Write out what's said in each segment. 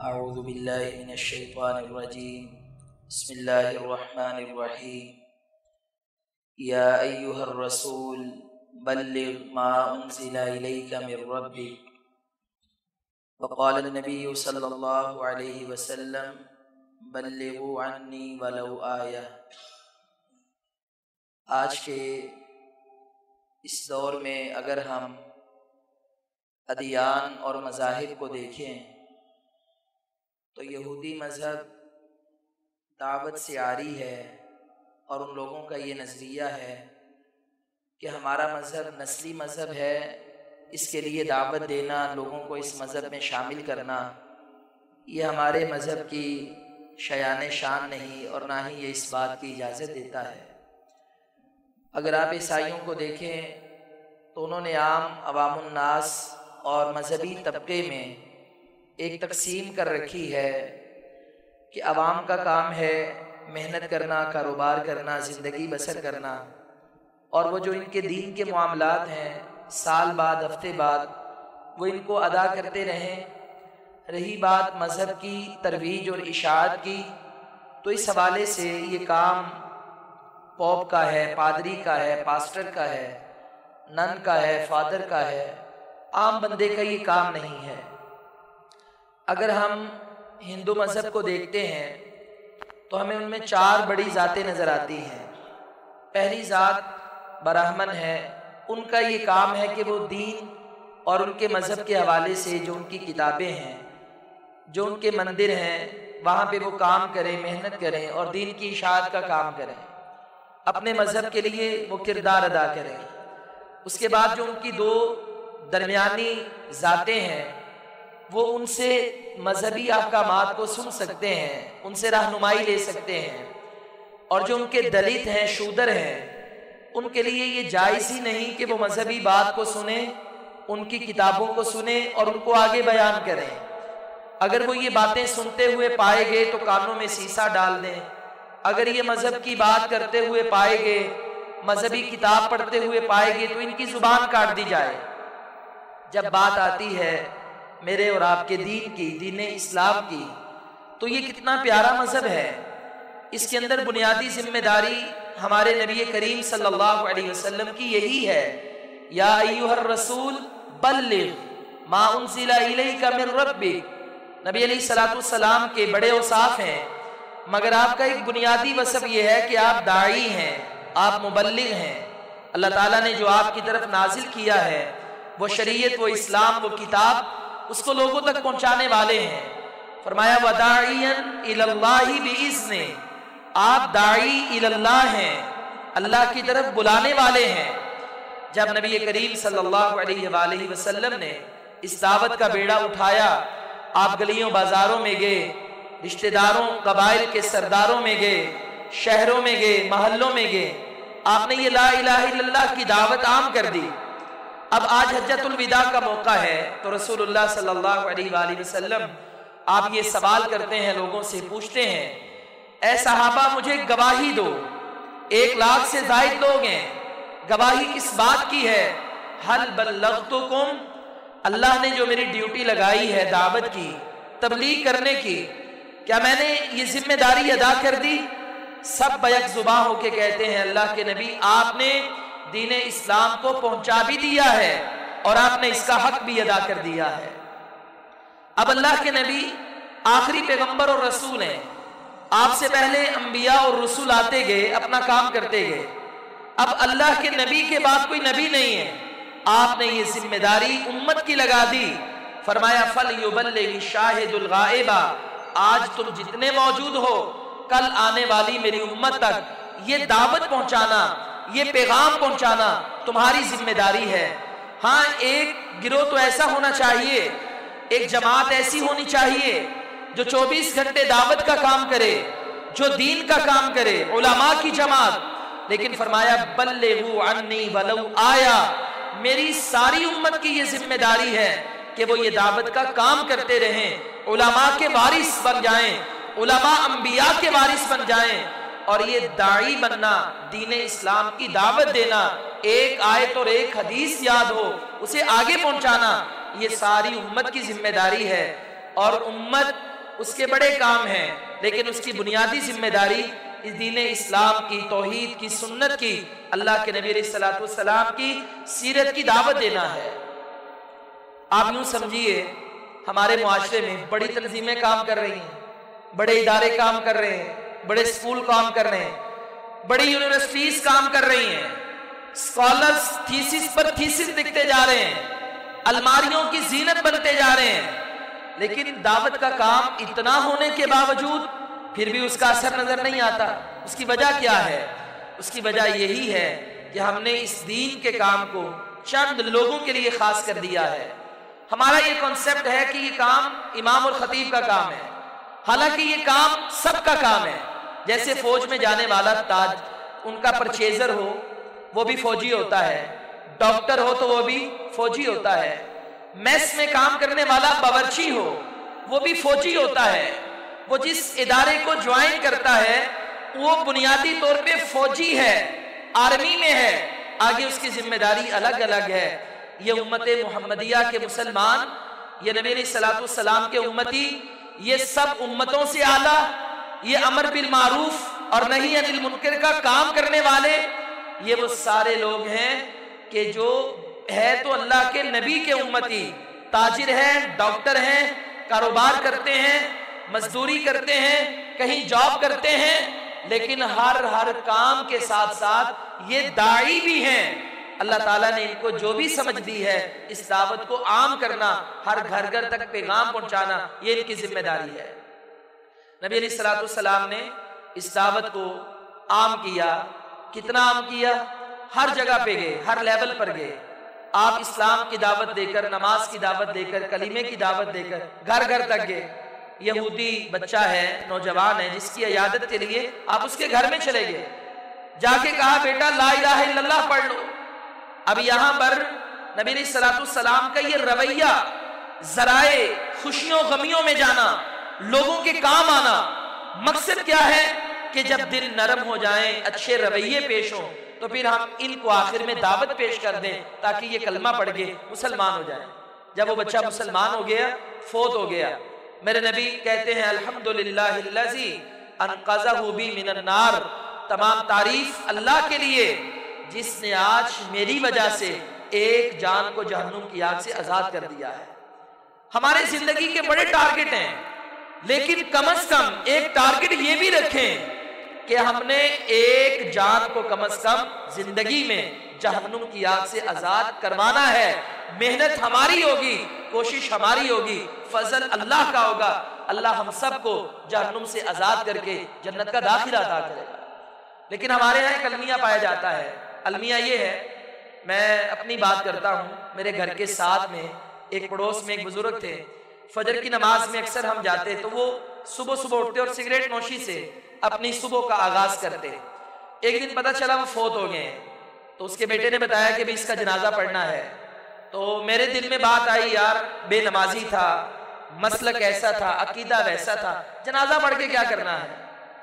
اعوذ باللہ من الشیطان الرجیم بسم اللہ الرحمن الرحیم یا ایہا الرسول بلغ ما انزل الیک من ربک وقال النبی صلی اللہ علیہ وسلم بلغوا عنی ولو آیہ۔ آج کے اس دور میں اگر ہم ادیان اور مذاہب کو دیکھیں تو یہودی مذہب دعوت سے عاری ہے، اور ان لوگوں کا یہ نظریہ ہے کہ ہمارا مذہب نسلی مذہب ہے، اس کے لیے دعوت دینا، لوگوں کو اس مذہب میں شامل کرنا، یہ ہمارے مذہب کی شایان شان نہیں، اور نہ ہی یہ اس بات کی اجازت دیتا ہے۔ اگر آپ عیسائیوں کو دیکھیں تو انہوں نے عوام الناس اور مذہبی طبقے میں ایک تقسیم کر رکھی ہے کہ عوام کا کام ہے محنت کرنا، کاروبار کرنا، زندگی بسر کرنا، اور وہ جو ان کے دین کے معاملات ہیں سال بعد ہفتے بعد وہ ان کو ادا کرتے رہیں۔ رہی بات مذہب کی ترویج اور اشاعت کی، تو اس حوالے سے یہ کام پوپ کا ہے، پادری کا ہے، پاسٹر کا ہے، نن کا ہے، فادر کا ہے، عام بندے کا یہ کام نہیں ہے۔ اگر ہم ہندو مذہب کو دیکھتے ہیں تو ہمیں ان میں 4 بڑی ذاتیں نظر آتی ہیں۔ پہلی ذات براہمن ہے، ان کا یہ کام ہے کہ وہ دین اور ان کے مذہب کے حوالے سے جو ان کی کتابیں ہیں، جو ان کے مندر ہیں، وہاں پہ وہ کام کریں، محنت کریں اور دین کی اشاعت کا کام کریں، اپنے مذہب کے لیے وہ کردار ادا کریں۔ اس کے بعد جو ان کی 2 درمیانی ذاتیں ہیں، وہ ان سے مذہبی احکامات کو سن سکتے ہیں، ان سے رہنمائی لے سکتے ہیں، اور جو ان کے دلت ہیں، شودر ہیں، ان کے لیے یہ جائز ہی نہیں کہ وہ مذہبی بات کو سنیں، ان کی کتابوں کو سنیں اور ان کو آگے بیان کریں۔ اگر وہ یہ باتیں سنتے ہوئے پائے گئے تو کانوں میں سیسا ڈال دیں، اگر یہ مذہب کی بات کرتے ہوئے پائے گئے، مذہبی کتاب پڑھتے ہوئے پائے گئے، تو ان کی زبان کاٹ دی جائے۔ جب بات آتی ہے میرے اور آپ کے دین کی، دین اسلام کی، تو یہ کتنا پیارا مذہب ہے۔ اس کے اندر بنیادی ذمہ داری ہمارے نبی کریم صلی اللہ علیہ وسلم کی یہی ہے، یا ایھا الرسول بلغ ما انزل الیک من ربک۔ نبی علیہ السلام کے بڑے اوصاف ہیں، مگر آپ کا ایک بنیادی وصف یہ ہے کہ آپ داعی ہیں، آپ مبلغ ہیں۔ اللہ تعالیٰ نے جو آپ کی طرف نازل کیا ہے، وہ شریعت، وہ اسلام، وہ کتاب، اس کو لوگوں تک پہنچانے والے ہیں۔ فرمایا وَدَاعِيًا إِلَى اللَّهِ بِإِذْنِهِ، آپ داعی اللہ ہیں، اللہ کی طرف بلانے والے ہیں۔ جب نبی کریم صلی اللہ علیہ وآلہ وسلم نے اس دعوت کا بیڑا اٹھایا، آپ گلیوں بازاروں میں گئے، رشتہ داروں، قبائل کے سرداروں میں گئے، شہروں میں گئے، محلوں میں گئے، آپ نے یہ لا الہ الا اللہ کی دعوت عام کر دی۔ اب آج حجۃ الوداع کا موقع ہے، تو رسول اللہ صلی اللہ علیہ وآلہ وسلم آپ یہ سوال کرتے ہیں، لوگوں سے پوچھتے ہیں، اے صحابہ مجھے گواہی دو، 1 لاکھ سے زائد لوگ ہیں، گواہی کس بات کی ہے؟ حل بلغتکم، اللہ نے جو میری ڈیوٹی لگائی ہے دعوت کی، تبلیغ کرنے کی، کیا میں نے یہ ذمہ داری ادا کر دی؟ سب بیک زباں ہو کے کہتے ہیں اللہ کے نبی آپ نے دین اسلام کو پہنچا بھی دیا ہے اور آپ نے اس کا حق بھی ادا کر دیا ہے۔ اب اللہ کے نبی آخری پیغمبر اور رسول ہیں، آپ سے پہلے انبیاء اور رسول آتے گئے، اپنا کام کرتے گئے۔ اب اللہ کے نبی کے بعد کوئی نبی نہیں ہے، آپ نے یہ ذمہ داری امت کی لگا دی۔ فرمایا فَلْيُبَلِّغِ الشَّاهِدُ الْغَائِبَ، آج تم جتنے موجود ہو، کل آنے والی میری امت تک یہ دعوت پہنچانا، یہ پیغام پہنچانا تمہاری ذمہ داری ہے۔ ہاں ایک گروہ تو ایسا ہونا چاہیے، ایک جماعت ایسی ہونی چاہیے جو 24 گھنٹے دعوت کا کام کرے، جو دین کا کام کرے، علماء کی جماعت۔ لیکن فرمایا بلغوا عنی ولو آیا، میری ساری امت کی یہ ذمہ داری ہے کہ وہ یہ دعوت کا کام کرتے رہیں، علماء کے وارث بن جائیں، علماء انبیاء کے وارث بن جائیں، اور یہ داعی بننا، دین اسلام کی دعوت دینا، ایک آیت اور ایک حدیث یاد ہو اسے آگے پہنچانا، یہ ساری امت کی ذمہ داری ہے۔ اور امت اس کے بڑے کام ہیں، لیکن اس کی بنیادی ذمہ داری اس دین اسلام کی، توحید کی، سنت کی، اللہ کے نبی علیہ السلام کی سیرت کی دعوت دینا ہے۔ آپ یوں سمجھیے ہمارے معاشرے میں بڑی تنظیمیں کام کر رہی ہیں، بڑے ادارے کام کر رہے ہیں، بڑے اسکول کام کر رہے ہیں، بڑی یونیورسٹیز کام کر رہی ہیں، اسکالرز تھیسس پر تھیسس لکھتے جا رہے ہیں، الماریوں کی زینت بنتے جا رہے ہیں، لیکن دعوت کا کام اتنا ہونے کے باوجود پھر بھی اس کا اثر نظر نہیں آتا۔ اس کی وجہ کیا ہے؟ اس کی وجہ یہی ہے کہ ہم نے اس دین کے کام کو چند لوگوں کے لیے خاص کر دیا ہے۔ ہمارا یہ کنسپٹ ہے کہ یہ کام امام اور خطیب کا کام ہے، حالانکہ یہ کام سب کا کام ہے۔ جیسے فوج میں جانے والا تاج ان کا پرچیزر ہو وہ بھی فوجی ہوتا ہے، ڈاکٹر ہو تو وہ بھی فوجی ہوتا ہے، میس میں کام کرنے والا باورچی ہو وہ بھی فوجی ہوتا ہے، وہ جس ادارے کو جوائن کرتا ہے وہ بنیادی طور پہ فوجی ہے، آرمی میں ہے، آگے اس کی ذمہ داری الگ الگ ہے۔ یہ امت محمدیہ کے مسلمان، یہ نبی علیہ السلام کے امتی، یہ سب امتوں سے اعلیٰ، یہ امر بالمعروف اور نہی عن المنکر کا کام کرنے والے، یہ وہ سارے لوگ ہیں کہ جو ہے تو اللہ کے نبی کے امتی، تاجر ہیں، ڈاکٹر ہیں، کاروبار کرتے ہیں، مزدوری کرتے ہیں، کہیں جاب کرتے ہیں، لیکن ہر کام کے ساتھ ساتھ یہ داعی بھی ہیں۔ اللہ تعالیٰ نے ان کو جو بھی سمجھ دی ہے، اس دعوت کو عام کرنا، ہر گھر گھر تک پیغام پہنچانا، یہ ان کی ذمہ داری ہے۔ نبی علیہ السلام نے اس دعوت کو عام کیا۔ کتنا عام کیا؟ ہر جگہ پہ گئے، ہر لیول پر گئے۔ آپ اسلام کی دعوت دے کر، نماز کی دعوت دے کر، کلمے کی دعوت دے کر گھر گھر تک گئے۔ یہودی بچہ ہے، نوجوان ہے، جس کی عیادت کے لیے آپ اس کے گھر میں چلے گئے، جا کے کہا بیٹا لا الہ الا اللہ پڑھ لو۔ اب یہاں پر نبی علیہ السلام کا یہ رویہ، ذرائع خوشیوں غمیوں میں جانا، لوگوں کے کام آنا، مقصد کیا ہے کہ جب دل نرم ہو جائیں، اچھے رویے پیش ہوں، تو پھر ہم ان کو آخر میں دعوت پیش کر دیں تاکہ یہ کلمہ پڑھ کے مسلمان ہو جائیں۔ جب وہ بچہ مسلمان ہو گیا، فوت ہو گیا، میرے نبی کہتے ہیں الحمدللہ الذی انقذہ بی من النار، تمام تعریف اللہ کے لیے جس نے آج میری وجہ سے ایک جان کو جہنم کی آگ سے آزاد کر دیا ہے۔ ہمارے زندگی کے بڑے ٹارگٹ ہیں، لیکن کم از کم ایک ٹارگٹ یہ بھی رکھیں کہ ہم نے ایک جان کو کم از کم زندگی میں جہنم کی آگ سے آزاد کروانا ہے۔ محنت ہماری ہوگی، کوشش ہماری ہوگی، فضل اللہ کا ہوگا، اللہ ہم سب کو جہنم سے آزاد کر کے جنت کا داخلہ عطا کرے گا۔ لیکن ہمارے یہاں ایک المیہ پایا جاتا ہے۔ المیہ یہ ہے، میں اپنی بات کرتا ہوں، میرے گھر کے ساتھ میں ایک پڑوس میں ایک بزرگ تھے، فجر کی نماز میں اکثر ہم جاتے تو وہ صبح اٹھتے اور سگریٹ نوشی سے اپنی صبح کا آغاز کرتے۔ ایک دن پتہ چلا وہ فوت ہو گئے، تو اس کے بیٹے نے بتایا کہ بھی اس کا جنازہ پڑھنا ہے۔ تو میرے دل میں بات آئی، یار بے نمازی تھا، مسلک ایسا تھا، عقیدہ ویسا تھا، جنازہ پڑھ کے کیا کرنا ہے؟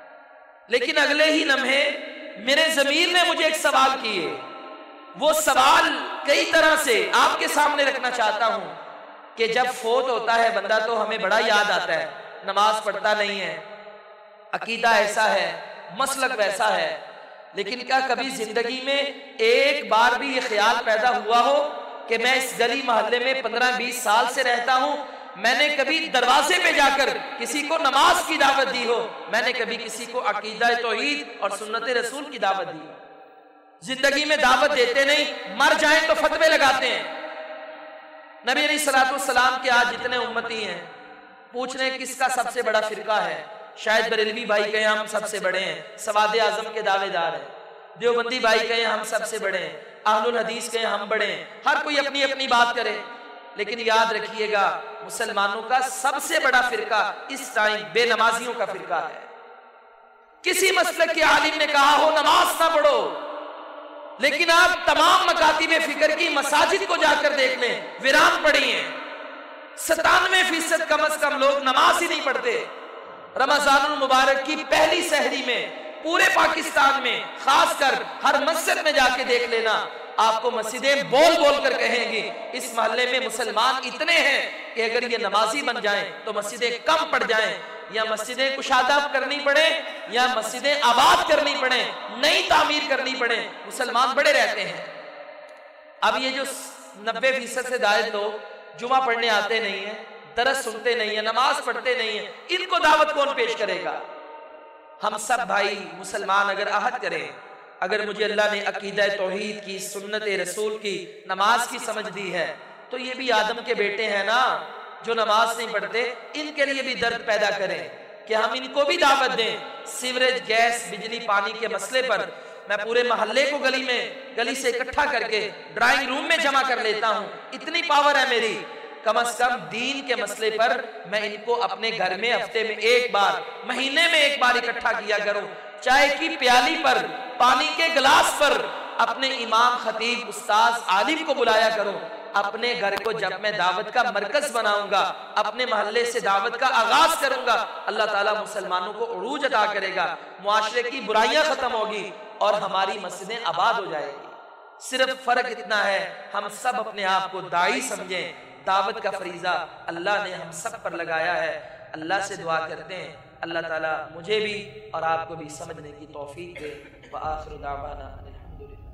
لیکن اگلے ہی لمحے میرے ضمیر نے مجھے ایک سوال کیے، وہ سوال کئی طرح سے آپ کے سامنے رکھنا چاہتا ہوں کہ جب فوت ہوتا ہے بندہ تو ہمیں بڑا یاد آتا ہے، نماز پڑھتا نہیں ہے، عقیدہ ایسا ہے، مسلک ویسا ہے، لیکن کیا کبھی زندگی میں ایک بار بھی یہ خیال پیدا ہوا ہو کہ میں اس گلی محلے میں 15-20 سال سے رہتا ہوں، میں نے کبھی دروازے پہ جا کر کسی کو نماز کی دعوت دی ہو، میں نے کبھی کسی کو عقیدہ توحید اور سنت رسول کی دعوت دی ہو؟ زندگی میں دعوت دیتے نہیں، مر جائیں تو فتوے لگاتے ہیں۔ نبی علیہ السلام کے آج جتنے امتی ہیں، پوچھ رہے ہیں کس کا سب سے بڑا فرقہ ہے؟ شاید بریلوی بھائی کہیں ہم سب سے بڑے ہیں، سواد اعظم کے دعوے دار ہیں، دیوبندی بھائی کہیں ہم سب سے بڑے ہیں، اہل الحدیث کہیں ہم بڑے ہیں، ہر کوئی اپنی اپنی بات کرے، لیکن یاد رکھیے گا مسلمانوں کا سب سے بڑا فرقہ اس ٹائم بے نمازیوں کا فرقہ ہے۔ کسی مسلک کے عالم نے کہا ہو نماز نہ پڑھو، لیکن آپ تمام مکاتب فکر کی مساجد کو جا کر دیکھ لیں، ویران پڑی ہیں، 97% کم از کم لوگ نماز ہی نہیں پڑھتے۔ رمضان المبارک کی پہلی سحری میں پورے پاکستان میں، خاص کر ہر مسجد میں جا کے دیکھ لینا، آپ کو مسجدیں بول بول کر کہیں گی اس محلے میں مسلمان اتنے ہیں کہ اگر یہ نمازی بن جائیں تو مسجدیں کم پڑ جائیں، یا مسجدیں کشادہ کرنی پڑے یا مسجدیں آباد کرنی پڑے، نئی تعمیر کرنی پڑے، مسلمان بڑے رہتے ہیں۔ اب یہ جو 90% سے زائد لوگ جمعہ پڑھنے آتے نہیں ہیں، درس سنتے نہیں ہیں، نماز پڑھتے نہیں ہیں، ان کو دعوت کون پیش کرے گا؟ ہم سب بھائی مسلمان اگر عہد کریں، اگر مجھے اللہ نے عقیدہ توحید کی، سنت رسول کی، نماز کی سمجھ دی ہے، تو یہ بھی آدم کے بیٹے ہیں نا جو نماز نہیں پڑھتے، ان کے لیے بھی درد پیدا کریں کہ ہم ان کو بھی دعوت دیں۔ سیوریج، گیس، بجلی، پانی کے مسئلے پر میں پورے محلے کو گلی سے اکٹھا کر کے ڈرائنگ روم میں جمع کر لیتا ہوں، اتنی پاور ہے میری، کم از کم دین کے مسئلے پر میں ان کو اپنے گھر میں ہفتے میں ایک بار، مہینے میں ایک بار اکٹھا کیا کروں، چائے کی پیالی پر، پانی کے گلاس پر اپنے امام، خطیب، استاذ، عالم کو بلایا کروں۔ اپنے گھر کو جب میں دعوت کا مرکز بناؤں گا، اپنے محلے سے دعوت کا آغاز کروں گا، اللہ تعالیٰ مسلمانوں کو عروج عطا کرے گا، معاشرے کی برائیاں ختم ہوگی اور ہماری مسجدیں آباد ہو جائے گی۔ صرف فرق اتنا ہے ہم سب اپنے آپ کو داعی سمجھیں، دعوت کا فریضہ اللہ نے ہم سب پر لگایا ہے۔ اللہ سے دعا کرتے ہیں اللہ تعالیٰ مجھے بھی اور آپ کو بھی سمجھنے کی توفیق دے۔ وآخر دعوانا الحمدللہ۔